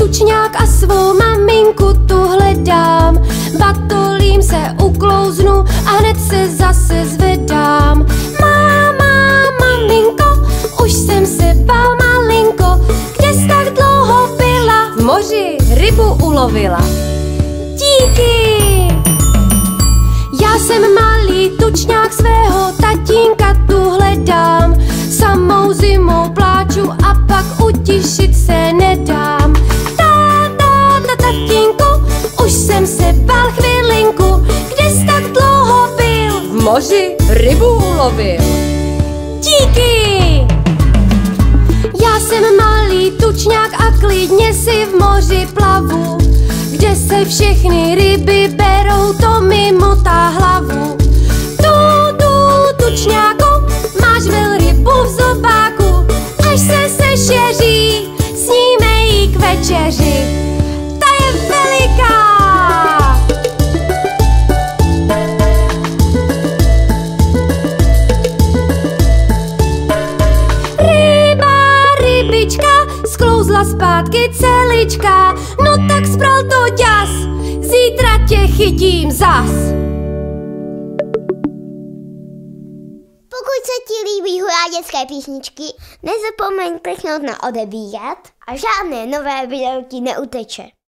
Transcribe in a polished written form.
tučňák a svou maminku tu hledám. Batolím se uklouznu a hned se zase zvedám. Maminko, už jsem se bál malinko, kde jsi tak dlouho byla? V moři rybu ulovila. Díky! Já jsem malý tučňák, svého tatínka tu hledám. Samou zimou pláču a pak utišit se nedám. Tatínku, už jsem se bál chvilinku, kde jsi tak dlouho byl? V moři rybu ulovil. Díky! Já jsem malý tučňák a klidně si v moři plavu. Kde se všechny ryby berou, to mi motá hlavu. Tučňáku, máš velrybu v zobáku, až se sešeří, sníme ji k večeři. Ta je veliká! Rybička sklouzla zpátky celička, no tak spral to ďas, zítra tě chytím zas. Pokud se ti líbí dětské písničky, nezapomeň kliknout na odebírat a žádné nové video ti neuteče.